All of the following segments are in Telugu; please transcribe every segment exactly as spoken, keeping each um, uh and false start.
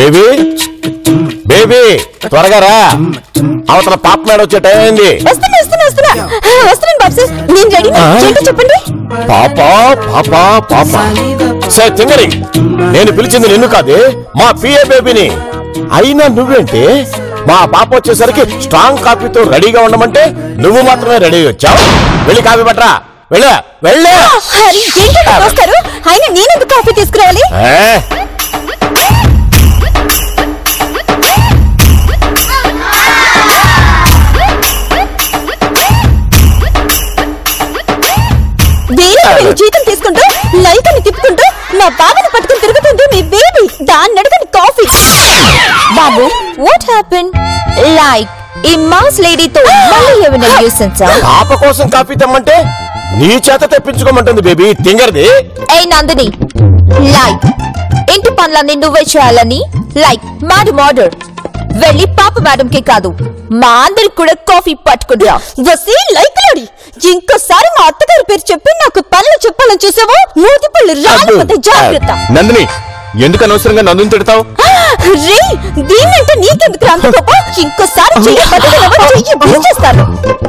బేబీ బేబీ త్వరగా రా, అవతల పాప మేడం వచ్చే టైం అయింది. వస్తున్నా వస్తున్నా వస్తున్నా వస్తున్నాను బాబు సార్, నేను రెడీ. ఏంటో చెప్పండి. పాప పాప పాప సరే తింగరి, నేను పిలిచింది నిన్ను కాదే, మా పిఏ బేబీని. అయినా నువ్వేంటి మా పాప వచ్చేసరికి స్ట్రాంగ్ కాఫీతో రెడీగా ఉండమంటే నువ్వు మాత్రమే రెడీ వచ్చావు. వెళ్ళి కాఫీ పట్టరా, వెళ్ళా వెళ్ళా. వస్తారు ఆయన నేనెందుకు కాఫీ తీసుకురావాలి? జీతం తీసుకుంటూ లైట్ని తిప్పుకుంటూ నా బాబుని పట్టుకుని తిరుగుతుంది మీ బేబీ. దాన్ని అడగని కాఫీ. బాబు వాట్ హ్యాపెన్? లైక్ ఈ మాస్ లేడీతో మళ్ళీ ఏమైనా న్యూసెన్సా? పాప కోసం కాఫీ తెమ్మంటే నీ చేత తెప్పించుకోమంటుంది బేబీ తింగరది. ఏ నందిని, లైక్ ఇంటి పనులన్నీ నువ్వే చేయాలని లైక్ మేడం ఆర్డర్. వెళ్ళి పాప మేడం కి కాదు మా అందరికి కూడా కాఫీ పట్టుకురా. వసి లైక్ లాడి ఇంకోసారి మా అత్తగారి పేరు చెప్పి నాకు పనులు చెప్పాలని చూసావో మూతి పళ్ళు రాలిపోతే జాగ్రత్త. నందిని ఎందుకు అనవసరంగా నందుని తిడతావు? రే దీన్నంటే నీకెందుకు అంత కోపం? ఇంకోసారి చెయ్యేస్తాను.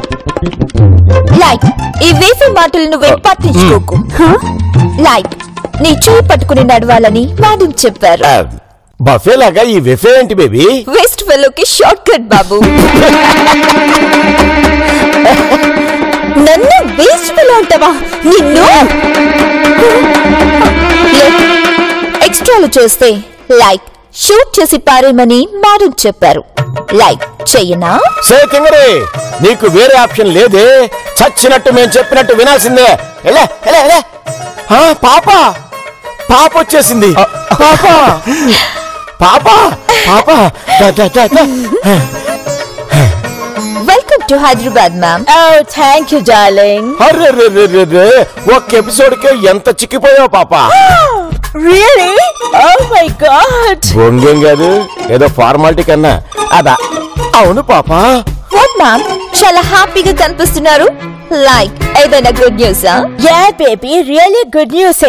లైక్ ఈ వేసే మాటలు నువ్వేం పట్టించుకోకు. లైక్ నీ చేయి పట్టుకుని నడవాలని మేడం చెప్పారు. బఫే లాగా ఈ వెఫే ఏంటి బేబీ? వెస్ట్ ఫెలోకి షార్ట్ కట్ బాబు. నన్ను వేస్ట్ ఫెలో అంటావా? నిన్ను ఎక్స్ట్రాలు చేస్తే లైక్ షూట్ చేసి పారేమని మేడం చెప్పారు. లైక్ చెయ్యనా? సే తింగరే, నీకు వేరే ఆప్షన్ లేదే. చచ్చినట్టు మేము చెప్పినట్టు వినాల్సిందే. ఎలా ఎలా ఎలా పాప పాప వచ్చేసింది. పాప పాప పాప welcome to Hyderabad ma'am. Oh thank you darling. అర్రే ఒక్క ఎపిసోడ్ కే ఎంత చిక్కిపోయావు పాప. రియల్లీ? Oh my god. బొంగేం కాదు, ఏదో ఫార్మాలిటీ కన్నా అదా. అవును పాప. వాట్ మ్యామ్, చాలా హ్యాపీగా కనిపిస్తున్నారు. లైక్ ఏదైనా గుడ్ న్యూసా? Yeah baby really good news.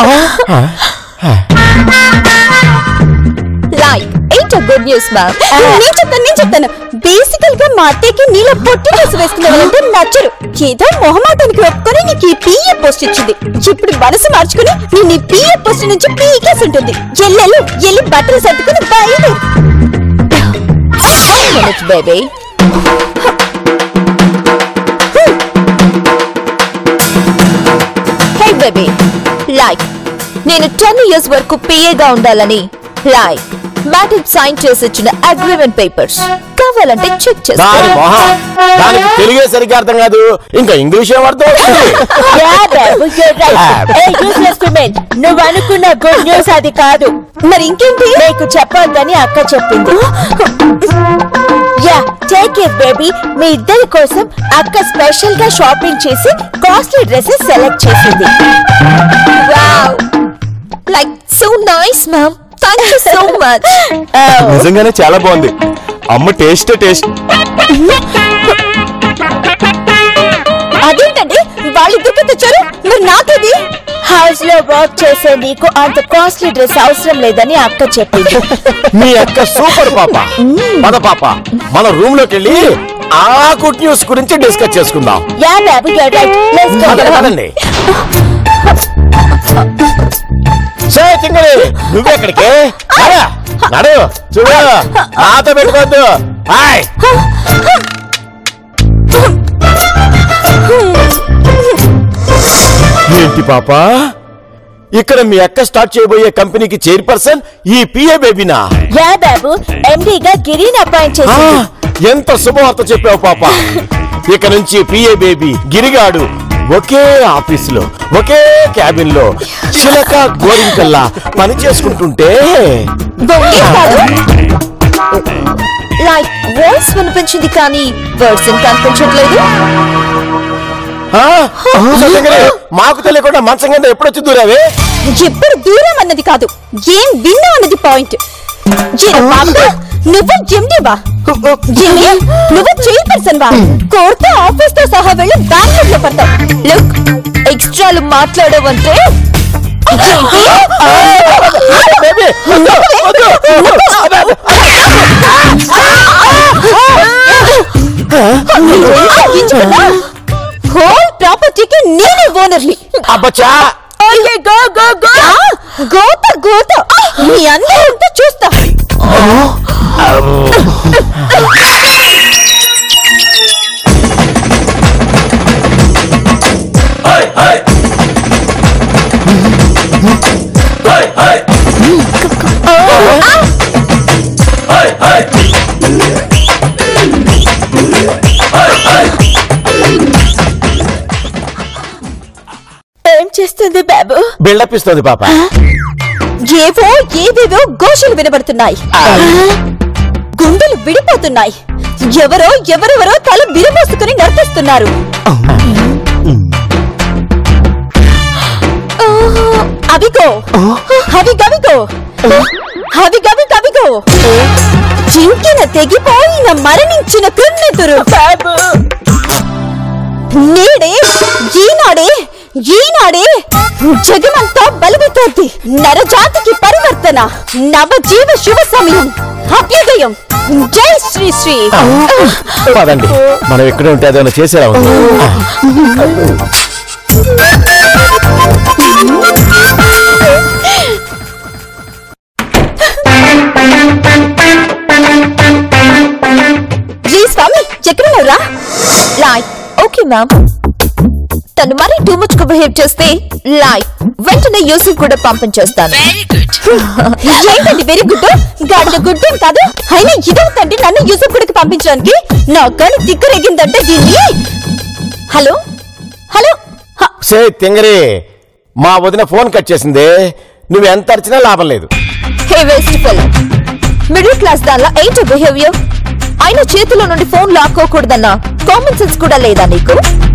Like ఏంటో గుడ్ న్యూస్ మ్యామ్? నేను చెప్తాను నేను చెప్తాను బేసికల్ గా మా అత్తయ్యకి నీళ్ళ పొట్టి డ్రెస్ వేసుకున్నావంటే నచ్చరు. ఏదో మొహమాటానికి ఒప్పుకొని నీకు ఈ పిఏ పోస్ట్ ఇచ్చింది. ఇప్పుడు మనసు మార్చుకుని నేను ఈ పిఏ పోస్ట్ నుంచి పీకేసి ఉంటుంది. ఎల్లెళ్ళు ఎల్లి బట్టలు సర్దుకుని బయలు. బేబీ హే బేబీ, లైక్ నేను టెన్ ఇయర్స్ వరకు పిఏగా ఉండాలని లైక్ మేడం సైన్ చేసి ఇచ్చిన అగ్రిమెంట్ పేపర్స్ కావాలంటే చెక్ చేస్తాను. దానికి తెలుగే సరిగ్గా అర్థం కాదు, ఇంకా ఇంగ్లీష్ ఏం అర్థం అవుతుంది? నువ్వు అనుకున్న గుడ్ న్యూస్ అది కాదు. మరి ఇంకేంటి? నీకు చెప్పొద్దని అక్క చెప్పింది. Yeah take it baby. మీ ఇద్దరి కోసం అక్క స్పెషల్ గా షాపింగ్ చేసి కాస్ట్లీ డ్రెస్సెస్ సెలెక్ట్ చేసింది. Wow, like so nice ma'am, thank you so much. నిజంగానే చాలా బాగుంది. అమ్మ టేస్ట్ టేస్ట్. అదేంటండి వాళ్ళిద్దరికి తెచ్చారు, మరి నాకేది? హౌస్ లో వర్క్ చేసే నీకు అంత కాస్ట్లీ డ్రెస్ అవసరం లేదని అక్క చెప్పింది. మీ అక్క సూపర్ పాప. పద పాప మన రూమ్ లోకి వెళ్ళి ఆ గుడ్ న్యూస్ గురించి డిస్కస్ చేసుకుందాం. యా బాబు you are right, let's go. పదండి. నువ్వెక్కడికి నడు, చూడు నాతో పెట్టుకోవద్దు. హాయ్ ఏంటి పాప, ఇక్కడ మీ అక్క స్టార్ట్ చేయబోయే కంపెనీకి చైర్పర్సన్ ఈ పిఏ బేబీనా? యా బాబు, ఎండీగా గిరిని అపాయింట్ చేశారు. ఎంత శుభవార్త చెప్పావు పాప. ఇక నుంచి పిఏ బేబీ గిరిగాడు ఒకే ఆఫీసులో ఒకే క్యాబిన్ లో చిలక గోరింకల్లా పని చేసుకుంటుంటే లైక్ వాయిస్ వినిపించింది కానీ పర్సన్ కనిపించట్లేదు. మాకు తెలియకుండా మంచం కింద ఎప్పుడొచ్చి దూరావే? ఎప్పుడు దూరం అన్నది కాదు, ఏం విన్నా అన్నది పాయింట్. నువ్వు జిమ్డీవా? జిమ్డీ నువ్వు చైర్పర్సన్ వా? కోర్టు ఆఫీస్ తో సహా వెళ్ళి బ్యాంక్ లో పడతావు. లుక్, ఎక్స్ట్రాలు మాట్లాడవంటే హోల్ ప్రాపర్టీకి నేనే ఓనర్ని. అబ్బచ్చా గోత గోత మీ అందరంతా చూస్తా. ఏం చేస్తుంది బాబు? బిల్డప్ ఇస్తుంది పాప. ఏవో ఏవేవో ఘోషలు వినబడుతున్నాయి, గుండెలు విడిపోతున్నాయి, ఎవరో ఎవరెవరో తల బిరమోసుకుని నర్తిస్తున్నారు. అవిగో అవిగవిగో అవిగవిగవిగో చింకిన తెగిపోయిన మరణించిన కృన్నెదురు బాబు. నేడే ఈనాడే ఈనాడే జగమంతా బలవుతోంది. నరజాతికి పరివర్తన, నవజీవ శుభ సమయం, అభ్యుదయం. జై శ్రీ శ్రీ. పదండి, మనం ఎక్కడ ఉంటే అదేమన్నా చేసేలా ఉంది. జీ స్వామి ఎక్కడున్నారా? Like okay ma'am. తను మరీ టూ మచ్ గా బిహేవ్ చేస్తే లైక్ వెంటనే యూసుఫ్ కూడా పంపించేస్తాను. ఏంటండి వెరీ గుడ్? గాడిద గుడ్ అని కాదు. అయినా ఇదవుతండి నన్ను యూసుఫ్ గుడికి పంపించడానికి. నా గడి దిక్కురెగిందంటే దీన్ని. హలో హలో సే తింగరి, మా వదిన ఫోన్ కట్ చేసింది. నువ్వు ఎంత అరిచినా లాభం లేదు. Hey waste fellow, middle class దానిలో ఏంటో బిహేవియర్. అయినా చేతిలో నుండి ఫోన్ లాక్కోకూడదన్న కామన్ సెన్స్ కూడా లేదా నీకు?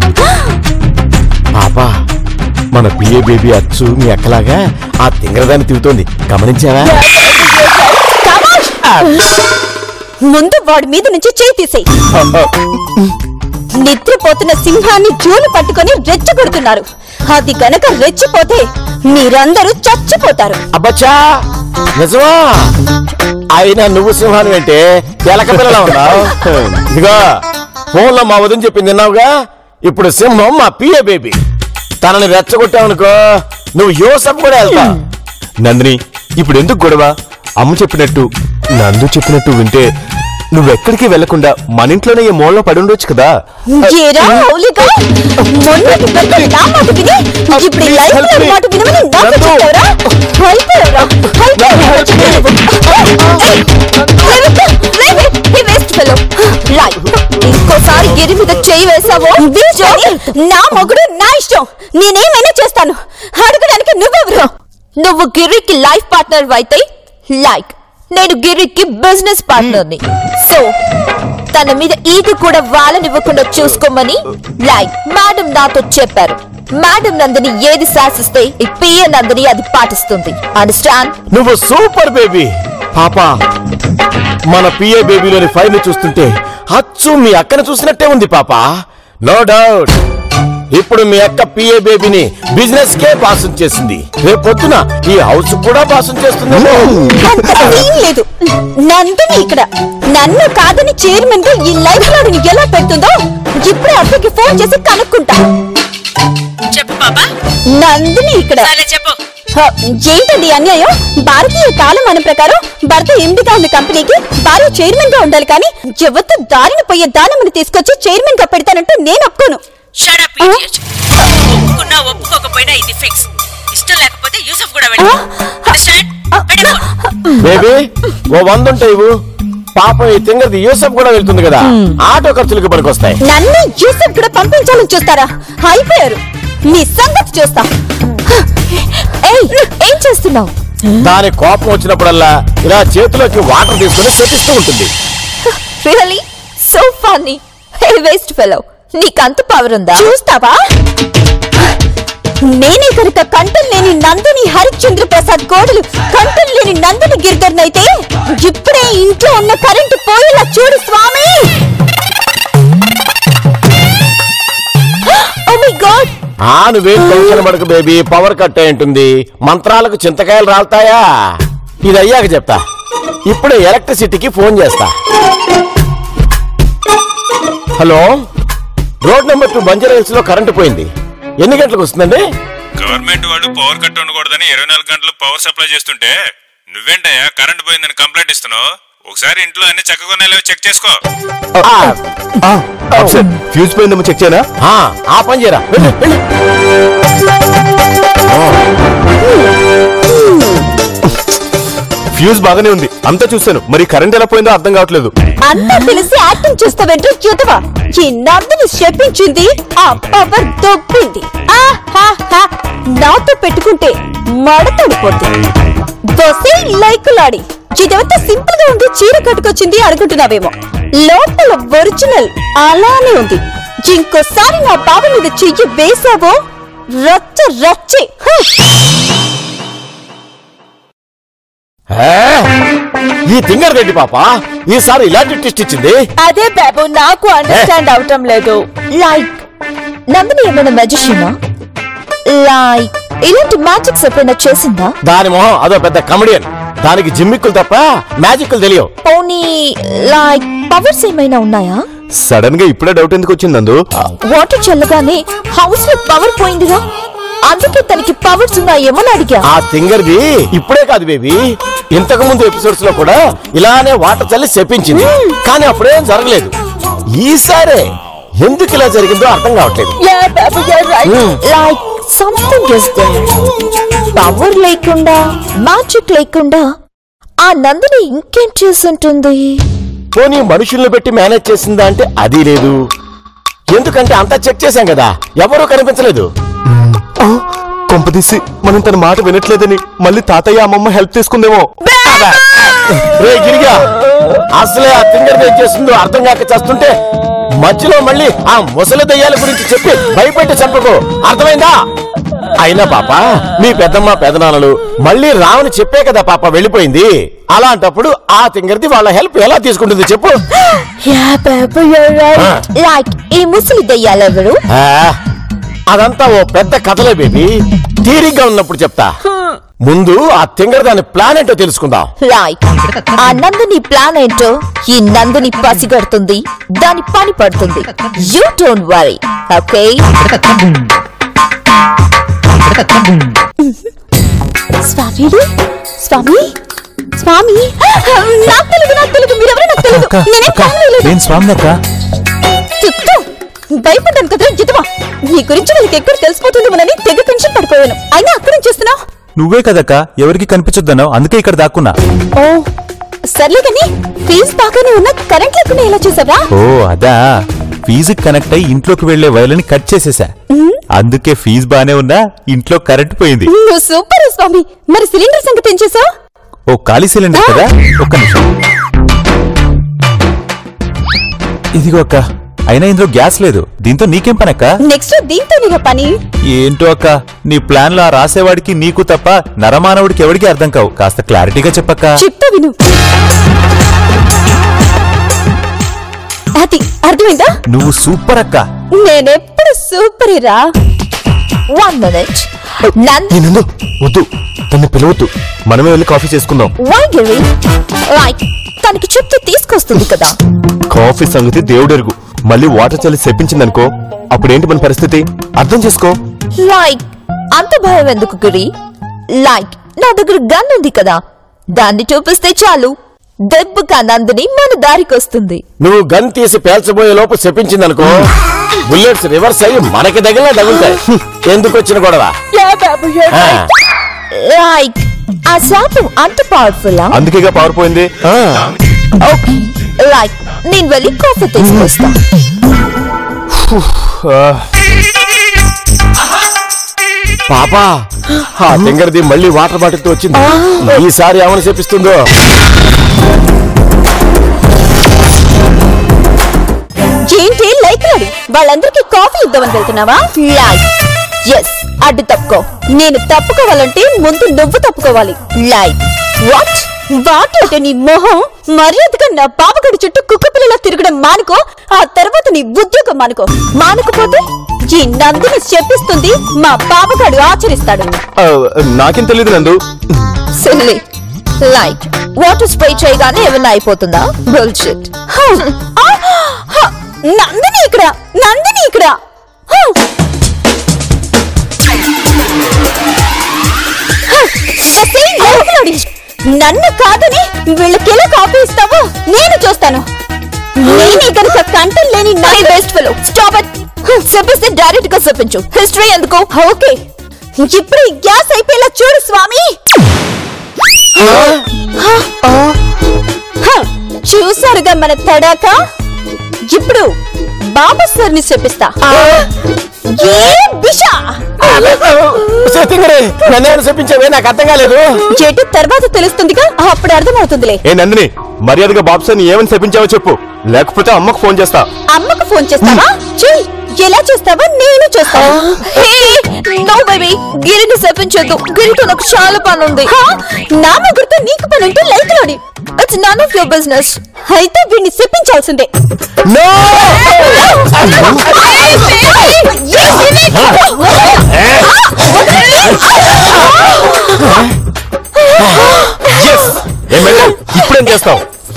పాపా, మన పిఏ బేబీ అచ్చు మీ అక్కలాగా ఆ తింగరదాన్ని తిరుగుతోంది, గమనించావా? ముందు వాడి మీద నుంచి చేయి తీసేయి. నిద్రపోతున్న సింహాన్ని జూలు పట్టుకొని రెచ్చగొడుతున్నారు. అది గనక రెచ్చిపోతే మీరందరూ చచ్చిపోతారు. అబ్బచ్చా, నిజమా? అయినా నువ్వు సింహాన్ని అంటే ఎలక పిల్లలా ఉన్నావు. ఇదిగో ఫోన్ లో మా వదిన చెప్పింది విన్నావుగా. ఇప్పుడు సింహం మా పిఏ బేబీ. తనని రెచ్చగొట్టావనుకో నువ్వు యూసఫ్ కూడా వెళ్తా. నందిని, ఇప్పుడు ఎందుకు గొడవ? అమ్మ చెప్పినట్టు నందు చెప్పినట్టు వింటే నువ్వెక్కడికి వెళ్లకుండా మన ఇంట్లోనే ఈ మూలలో పడి ఉండొచ్చు కదా. ఏరా మౌలిక, మొన్నటి వరకు నా మాట విని ఇప్పుడు ఈ లైఫ్ లో మాట వినమని నాకు చెప్పావురా? అయిపోయావురా, ఇంకోసారి గిరి మీద చేయి వేసావో నా మొగుడు నా ఇష్టం, నేనేమైనా చేస్తాను. అడగడానికి నువ్వెవరు? నువ్వు గిరికి లైఫ్ పార్ట్నర్ అయితే లైక్ నేను గిరికి బిజినెస్ పార్ట్నర్ ని. సో తన మీద ఈగ కూడా వాళ్ళనివ్వకుండా చూసుకోమని లైక్ మేడం నాతో చెప్పారు. మేడం నందిని ఏది శాసిస్తే ఈ పిఏ నందిని అది పాటిస్తుంది. అండర్స్టాండ్? నువ్వు సూపర్ బేబీ. పాపా, మన పిఏ బేబీలోని ఫైల్ చూస్తుంటే అచ్చు మీ అక్కను చూసినట్టే ఉంది పాపా. నో డౌట్ ఇప్పుడు మీ అక్క పిఏ బేబీని బిజినెస్ కే పాసం చేసింది. రేపు పొద్దున ఈ హౌస్ కూడా పాసం చేస్తుంది. లేదు, నందిని ఇక్కడ నన్ను కాదని చైర్మన్ గా ఈ లైఫ్ లోని ఎలా పెడుతుందో ఇప్పుడే అక్కకి ఫోన్ చేసి కనుక్కుంటా. చెప్పు బాబా. నందిని ఇక్కడ. చెప్పు. ఏంటండి అన్యాయం? భారతీయ కాలమానం ప్రకారం భర్త ఎండిగా ఉన్న కంపెనీకి భార్య చైర్మన్ గా ఉండాలి, కానీ ఎవరితో దారిన పోయే దానమును తీసుకొచ్చి చైర్మన్ గా పెడతానంటే నేను ఒప్పుకోను. Shut up idiot. ఒప్పుకున్నా ఒప్పుకోకపోయినా ఇది ఫిక్స్. ఇష్టం లేకపోతే యూసఫ్ కూడా వెళ్ళు. అండర్స్టాండ్? బేబీ, ఓ వంద ఉంటాయి ఇవ్వు. పాపం ఈ తింగది యూసఫ్ కూడా వెళ్తుంది కదా, ఆటో ఖర్చులకు పనికొస్తాయి. నన్ను యూసఫ్ కూడా పంపించాలని చూస్తారా? అయిపోయారు, నీ సంగతి చూస్తా. ఏం చేస్తున్నావు? దాని కోపం వచ్చినప్పుడల్లా ఇలా చేతిలోకి వాటర్ తీసుకుని శపిస్తూ ఉంటుంది. Really so funny. Hey waste fellow, నీకంత పవర్ ఉందా? చూస్తావా? నేనే కనుక కంఠం లేని నందిని హరిశ్చంద్ర ప్రసాద్ కోడలు కంఠం లేని నందిని గిరిధర్నైతే ఇప్పుడే ఇంట్లో ఉన్న కరెంటు పోయేలా చూడు స్వామి. ఓ మై గాడ్. ఆ నువ్వేం టెన్షన్ పడకు బేబీ, పవర్ కట్ అయి ఉంటుంది. మంత్రాలకు చింతకాయలు రాలుతాయా? ఇది అయ్యాక చెప్తా. ఇప్పుడే ఎలక్ట్రిసిటీకి ఫోన్ చేస్తా. Hello, road number two Banjara Hills లో కరెంటు పోయింది. ఎన్ని గంటలకు వస్తుందండి? గవర్నమెంట్ వాళ్ళు పవర్ కట్ ఉండకూడదని ఇరవై నాలుగు గంటలు పవర్ సప్లై చేస్తుంటే నువ్వేంటయ్యా కరెంట్ పోయిందని కంప్లైంట్ ఇస్తున్నావు? ఒకసారి ఇంట్లో అన్ని చక్కగా చెక్ చేసుకో. ఫ్యూజ్ పోయిందేమో చెక్ చేయనా? ఆ పని చేయరా. ఫ్యూజ్ బాగానే ఉంది, అంతా చూశాను. మరి కరెంట్ ఎలా పోయిందో అర్థం కావట్లేదు. అంతా తెలిసి యాక్టింగ్ చేస్తావేంటో యుద్ధవా? ఈ నందుని చెప్పించింది ఆ పవర్ దొబ్బింది. నాతో పెట్టుకుంటే మడతడిపోతుంది. దోసే లైకులాడి ఇదంతా సింపుల్ గా ఉండి చీర కట్టుకొచ్చింది అనుకుంటున్నావేమో. లోపల ఒరిజినల్ అలానే ఉంది. ఇంకోసారి నా బావ మీద చెయ్యి వేసావో రచ్చ రచ్చే. ఈ తింగర్ రెడ్డి పాప ఈసారి ఇలాంటి ట్విస్ట్ ఇచ్చింది. అదే బాబు నాకు అండర్స్టాండ్ అవటం లేదు. లైక్ నందిని ఏమైనా మ్యాజిషియనా? లైక్ ఇలాంటి మ్యాజిక్స్ ఎప్పుడైనా చేసిందా? దాని మొహం అదో పెద్ద కమెడియన్. దానికి జిమ్మిక్కులు తప్ప మ్యాజిక్లు తెలియవు. పోనీ లైక్ పవర్స్ ఏమైనా ఉన్నాయా? సడన్ గా ఇప్పుడే డౌట్ ఎందుకు వచ్చింది నందు? వాటర్ చల్లగానే హౌస్ లో పవర్ పోయిందిగా, అందుకే తనకి పవర్స్ ఉన్నాయేమో అడిగా. ఆ తింగర్ది ఇప్పుడే కాదు బేబీ, ఇంతకు ముందు ఎపిసోడ్స్ లో కూడా ఇలానే వాటర్ చల్లి చెప్పించింది. కానీ అప్పుడేం జరగలేదు. ఈసారే ఎందుకు ఇలా జరిగిందో అర్థం కావట్లేదు. Like something is there. Power లేకుండా మ్యాజిక్ లేకుండా ఆ నందిని ఇంకేం చేస్తుంటుంది? పోనీ మనుషుల్ని పెట్టి మేనేజ్ చేసిందా అంటే అది లేదు. ఎందుకంటే అంతా చెక్ చేశాం కదా, ఎవరూ కనిపించలేదు. కొంపదీసి మనం తన మాట వినట్లేదని మళ్ళీ తాతయ్య అమ్మమ్మ హెల్ప్ తీసుకుందేమో. రే గిరిగా, అసలే ఆ తింగర్ ఏం చేస్తుందో అర్థం కాక చేస్తుంటే మధ్యలో మళ్ళీ ఆ ముసలి దయ్యాల గురించి చెప్పి భయపెట్టి చంపకు, అర్థమైందా? అయినా పాప మీ పెద్దమ్మ పెదనాన్నలు మళ్ళీ రావని చెప్పే కదా పాప వెళ్ళిపోయింది. అలాంటప్పుడు ఆ తింగర్ది వాళ్ళ హెల్ప్ ఎలా తీసుకుంటుంది చెప్పు? లైక్ ఈ ముసలి దయ్యాలెవరు? అదంతా ఓ పెద్ద కథలే బేబీ, తీరిగ్గా ఉన్నప్పుడు చెప్తా. ముందు ఆ తింగర్ దాని ప్లాన్ ఏంటో తెలుసుకుందాం. లైక్ ఆ నందుని ప్లాన్ ఏంటో ఈ నందుని పసిగడుతుంది, దాని పని పడుతుంది. You don't worry, okay? Swami Swami Swami నాకు తెలుగు నాకు తెలుగు మీరెవరో నాకు తెలుగు. నేను స్వామి అక్క. భయపడ్డాను కదా జితమా, నీ గురించి వాళ్ళకి ఎక్కడ తెలిసిపోతుందేమోనని తెగ టెన్షన్ పడిపోయాను. అయినా అక్కడ చేస్తున్నావు నువ్వే కదక్క, ఎవరికి కనిపించొద్దన్నావు, అందుకే ఇక్కడ దాక్కున్నా. ఓ సర్లే కానీ ఫీజు బాగానే ఉన్నా కరెంట్ లేకుండా ఎలా చేసావా? ఓ అదా, ఫీజు కనెక్ట్ అయ్యి ఇంట్లోకి వెళ్లే వైర్లని కట్ చేసేసా, అందుకే ఫీజు బానే ఉన్నా ఇంట్లో కరెంట్ పోయింది. నువ్వు సూపర్ స్వామి. మరి సిలిండర్ సంగతి ఏం చేసావు? ఓ ఖాళీ సిలిండర్ కదా, ఒక్క నిమిషం. ఇదిగో అక్క, అయినా ఇందులో గ్యాస్ లేదు, దీంతో నీకేం పని అక్క? నెక్స్ట్ దీంతో నీకు పని ఏంటో అక్క, నీ ప్లాన్ లో రాసేవాడికి నీకు తప్ప నరమానవుడికి ఎవడికి అర్థం కావు. కాస్త క్లారిటీగా చెప్పక్క. చెప్తా విను. అది అర్థమైందా? నువ్వు సూపర్ అక్క. నేనెప్పుడు సూపర్ రా. One minute. నందు వద్దు, తన్ని పిలవద్దు, మనమే వెళ్ళి కాఫీ చేసుకుందాం. Why Giri? లైక్ తనకి చెప్తే తీసుకొస్తుంది కదా. కాఫీ సంగతి దేవుడెరుగు, మళ్ళీ వాటర్ చల్లి చెప్పించిందనుకో, అప్పుడేంటి మన పరిస్థితి అర్థం చేసుకో. లైక్ అంత భయం ఎందుకు గిరి? లైక్ నా దగ్గర గన్ ఉంది కదా, దాన్ని చూపిస్తే చాలు, దెబ్బగా నందిని మన దారికొస్తుంది. నువ్వు గన్ తీసి పేల్చబోయే లోపు చెప్పించిందనుకో, బుల్లెట్స్ రివర్స్ అయ్యి మనకి దగ్గర తగులుతాయి. ఎందుకు వచ్చిన గొడవ? లైక్ ఆ శాపం అంత పవర్ఫుల్. అందుకేగా పవర్ పోయింది. ఓకే లైక్ నేను వెళ్ళి కాఫీ తీసుకొస్తా. పాపా ఆ తింగర్ది మళ్ళీ వాటర్ బాటిల్ తో వచ్చింది. ఈసారి ఏమని చెప్పిస్తుందో. ఏంటి లైక్ లాడి వాళ్ళందరికీ కాఫీ ఇద్దామని వెళ్తున్నావా? లైక్ ఎస్, అడ్డు తప్పుకో. నేను తప్పుకోవాలంటే ముందు నువ్వు తప్పుకోవాలి. Like what? వాట్ అంటే నీ మొహం. మర్యాదగా నా పాపగడి చుట్టూ కుక్క పిల్లలా తిరగడం మానుకో, ఆ తర్వాత నీ ఉద్యోగం మానుకో. మానుకోపోతే ఈ నందుని చెప్పిస్తుంది, మా పాపగాడు ఆచరిస్తాడు. నాకేం తెలియదు నందు. సిల్లీ. లైక్ వాటర్ స్ప్రే చేయగానే ఏమన్నా అయిపోతుందా? బుల్షిట్. నందిని ఇక్కడ, నందిని ఇక్కడ. నన్ను కాదని వీళ్ళకెలా కాపీ ఇస్తావో నేను చూస్తాను. నేనే కనుక కంటెంట్ లేని నా బెస్ట్ ఫెలో. Stop it. చెప్పిస్తే డైరెక్ట్ గా చెప్పించు. హిస్టరీ ఎందుకు? ఓకే, ఇప్పుడు ఈ గ్యాస్ అయిపోయేలా చూడు స్వామి. చూసారుగా మన తడాక. ఇప్పుడు బాబా సార్ ని చెప్పిస్తా. నన్ను చెప్పించావే, నాకు అర్థం కాలేదు. చెట్టు తర్వాత తెలుస్తుందిగా, అప్పుడు అర్థమవుతుందిలే. ఏ నందిని, మర్యాదగా బాబు సార్ ఏమని చెప్పించావో చెప్పు, లేకపోతే అమ్మకు ఫోన్ చేస్తా. అమ్మకు ఫోన్ చేస్తావా? చెయ్. ఎలా చేస్తావా? నేను చేస్తాను. No baby, గిరిని చెప్పించొద్దు. గిరితో నాకు చాలా పని ఉంది. నా ముగ్గురితో నీకు పని ఉంటే లైక్ లోడి. It's none of your business. అయితే వీడిని చెప్పించాల్సిందే. ఇప్పుడేం చేస్తావు?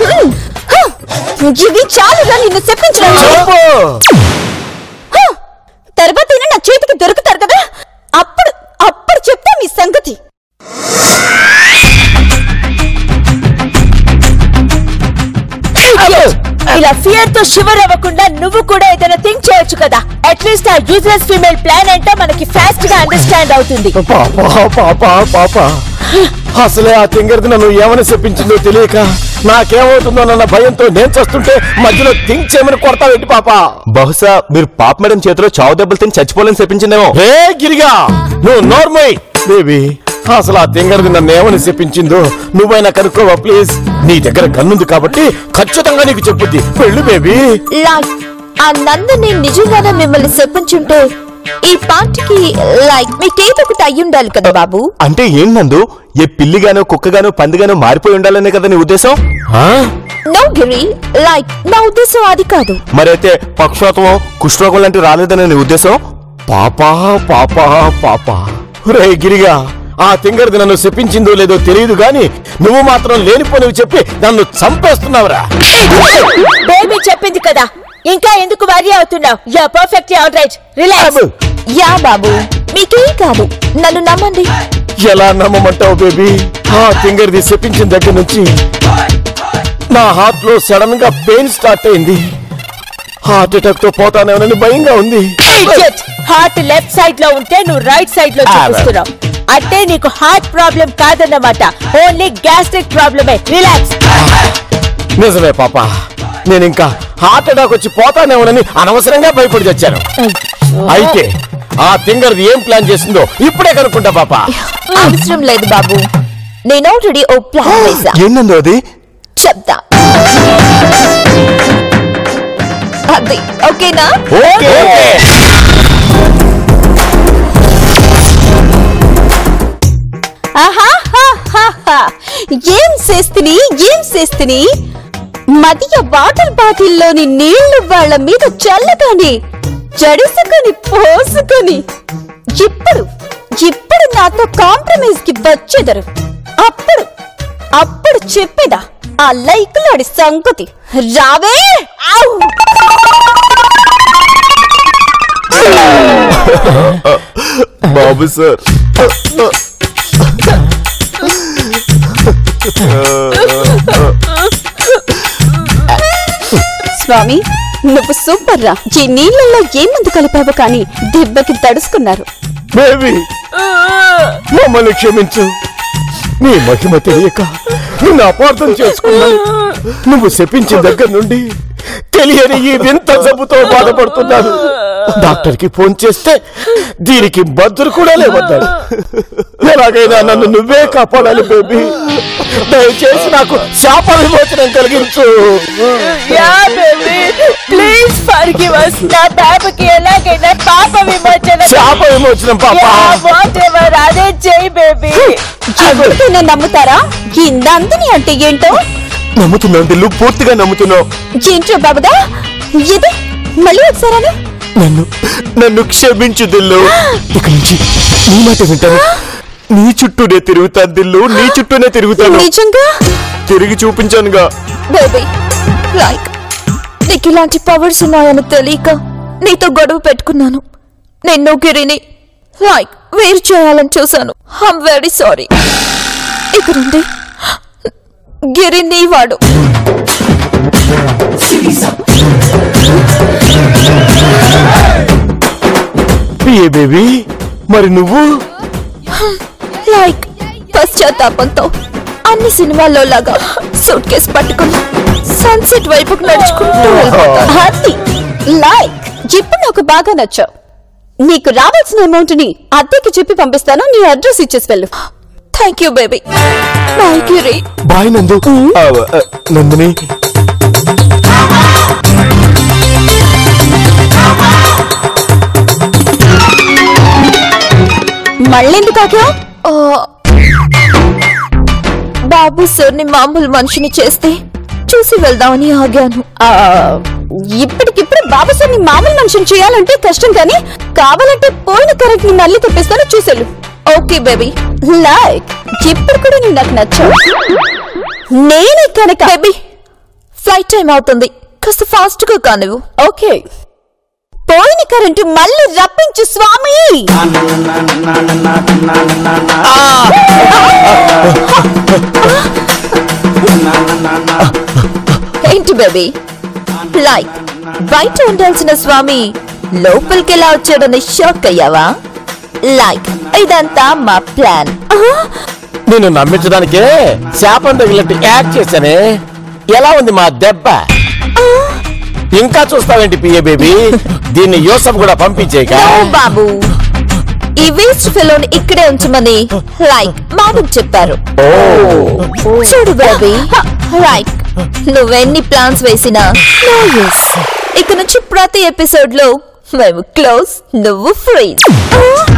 ఇది చాలుగా నిన్ను చెప్పించడం. తర్వాత నా చేతికి దొరుకుతారు కదా, అప్పుడు అప్పుడు చెప్తా మీ సంగతి. ఇలా ఫియర్ తో షివర్ అవ్వకుండా నువ్వు కూడా ఏదైనా థింక్ చేయొచ్చు కదా. అట్లీస్ట్ ఆ యూజ్లెస్ ఫీమేల్ ప్లాన్ అంటే మనకి ఫాస్ట్ గా అండర్స్టాండ్ అవుతుంది. అసలే ఆ తింగర్ది నన్ను ఏమని చెప్పించిందో తెలియక నాకేమవుతుందో నన్న భయంతో నేను చేస్తుంటే మధ్యలో థింక్ చేయమని కొడతావేంటి పాప? బహుశా మీరు పాప మేడం చేతిలో చావు దెబ్బలు తిని చచ్చిపోలేని చెప్పించిందేమో. హే గిరిగా, నువ్వు నోర్మై బేబీ. అసలు ఆ తింగర్ది నన్ను ఏమని చెప్పించిందో నువ్వైనా కనుక్కోవా ప్లీజ్. నీ దగ్గర గన్నుంది కాబట్టి ఖచ్చితంగా నీకు చెప్పుద్ది. వెళ్ళు బేబీ. ఆ నందని నిజంగానే మిమ్మల్ని చెప్పించుంటే ఈ పార్టీకి లైక్ మీ కేక్ ఒకటి అయ్యి ఉండాలి కదా బాబు. అంటే ఏం నందు, ఏ పిల్లిగానో కుక్కగానో పందిగానో మారిపోయి ఉండాలనే కదా నీ ఉద్దేశం? నో గిరి, లైక్ నా ఉద్దేశం అది కాదు. మరైతే పక్షవాతమో కుష్ఠరోగం లాంటివి రాలేదనే నీ ఉద్దేశం? పాపా పాపా పాపా. రే గిరిగా, ఆ తింగర్ది నన్ను చెప్పించిందో లేదో తెలియదు గాని నువ్వు మాత్రం లేనిపోనివి చెప్పి నన్ను చంపేస్తున్నావురా. బేబీ చెప్పింది కదా, ఇంకా ఎందుకు వరి అవుతున్నావు? Yeah perfect, all right, relax. Yeah బాబు, మీకేం కాదు, నన్ను నమ్మండి. ఎలా నమ్మమంటావు బేబీ? ఆ తింగర్ది చెప్పించిన దగ్గర నుంచి నా హార్ట్ లో సడన్ గా పెయిన్ స్టార్ట్ అయింది. హార్ట్ అటాక్ తో పోతానేమోనని భయంగా ఉంది. హార్ట్ లెఫ్ట్ సైడ్ లో ఉంటే నువ్వు రైట్ సైడ్ లో చూపిస్తున్నావు. అంటే నీకు హార్ట్ ప్రాబ్లం కాదన్నమాట, ఓన్లీ గ్యాస్ట్రిక్ ప్రాబ్లమే. రిలాక్స్. నిజమే పాప, నేను ఇంకా హార్ట్ అటాక్ వచ్చి పోతానేమోనని అనవసరంగా భయపడి వచ్చాను. అయితే ఆ తింగర్ది ఏం ప్లాన్ చేసిందో ఇప్పుడే కనుక్కుంటా పాప. అవసరం లేదు బాబు, నేను ఆల్రెడీ ఓ ప్లాన్ వేసా. ఏందో అది? చెప్తా. అది ఓకేనా? ఏం చేస్తుని ఏం చేస్తుని మధ్య వాటర్ బాటిల్లోని నీళ్లు వాళ్ళ మీద చల్లగాని జడుసుకొని పోసుకొని ఇప్పుడు ఇప్పుడు నాతో కాంప్రమైజ్ కి వచ్చేదరు. అప్పుడు అప్పుడు చెప్పేదా ఆ లైకులోడి సంగతి. రావే. బాబు సార్, స్వామి నువ్వు సూపర్ రా. ఈ నీళ్ళల్లో ఏమందు కలిపావు కానీ దెబ్బకి తడుసుకున్నారు. బేబీ మమ్మల్ని క్షమించు. నీ మహిమ తెలియక నిన్ను అపార్థం చేసుకున్నాను. నువ్వు చెప్పించిన దగ్గర నుండి తెలియని ఈ వింత జబ్బుతో బాధపడుతున్నాను. డాక్టర్ కి ఫోన్ చేస్తే దీనికి బద్దులు కూడా లేవద్దాడు. ఎలాగైనా నన్ను నువ్వే కాపాడాలి బేబీ. దయచేసి నాకు శాప విమోచనం కలిగించు. Please forgive us. నా పాపకి ఎలాగైనా పాప విమోచనం. శాప విమోచనం పాప. వాటెవర్ అదే చెయ్యి బేబీ. ఎవరికైనా నమ్ముతారా ఈ నందిని అంటే ఏంటో? నమ్ముతున్నావు దిల్లు, పూర్తిగా నమ్ముతున్నావు. ఏంటో బాబుగా ఇది మళ్ళీ ఒకసారా? నన్ను నన్ను క్షమించు దిల్లు. ఇక నుంచి నీ మాట వింటాను. నీ చుట్టూనే తిరుగుతాను దిల్లు, నీ చుట్టూనే తిరుగుతాను. నిజంగా తిరిగి చూపించానుగా బేబీ. లైక్ నీకు ఇలాంటి పవర్స్ ఉన్నాయని తెలియక నీతో గొడవ పెట్టుకున్నాను. నేను గిరిని లైక్ వేరు చేయాలని చూశాను. I'm very sorry. ఇక్కడుంది గిరి నీవాడు. పిఏ బేబీ మరి నువ్వు లైక్ పశ్చాత్తాపంతో అన్ని సినిమాల్లో లాగా సూట్ కేసు పట్టుకుని సన్సెట్ వైపుకు నడుచుకుంటూ వెళ్ళిపోతాను. అది లైక్ ఇప్పుడు నాకు బాగా నచ్చావు. నీకు రావాల్సిన అమౌంట్ ని అద్దెకి చెప్పి పంపిస్తాను. నీ అడ్రస్ ఇచ్చేసి వెళ్ళు. Thank you baby. Bye Giri. Bye Nandu. ఆ, ఆ, నందిని మళ్ళెందుకు ఆగా? ఆ, బాబు సార్ని మామూలు మనిషిని చేస్తే చూసి వెళ్దామని ఆగాను. ఆ, ఇప్పటికిప్పుడు బాబు సార్ ని మామూలు మనిషిని చేయాలంటే కష్టం, కానీ కావాలంటే పోయిన కరెక్ట్ ని మళ్ళీ తెప్పిస్తాను, చూసేళ్ళు. Okay baby. లైక్ ఇప్పుడు కూడా నువ్వు నాకు నచ్చావు. నేనే కనుక బేబీ ఫ్లైట్ టైం అవుతుంది, కాస్త ఫాస్ట్ గా కానివ్వు. ఓకే, పోయిన కరెంటు మళ్ళీ రప్పించు స్వామి. ఏంటి బేబీ లైక్ బయట ఉండాల్సిన స్వామి లోపలికి ఎలా వచ్చాడని షాక్ అయ్యావా? లైక్ ఇదంతా మా ప్లాన్. నేను నమ్మించడానికే శాపం తగిలినట్టు యాక్ట్ చేశానే. ఎలా ఉంది మా దెబ్బ? ఇంకా చూస్తావేంటి పిఏ బేబీ? దీన్ని యూసఫ్ కూడా పంపించేక. No, బాబు ఈ వేస్ట్ ఫెలోని ఇక్కడే ఉంచమని లైక్ మేడం చెప్పారు. చూడు బేబీ లైక్ నువ్వెన్ని ప్లాన్స్ వేసినా నో యూస్. ఇక నుంచి ప్రతి ఎపిసోడ్ లో మేము క్లోజ్, నువ్వు ఫ్రీజ్.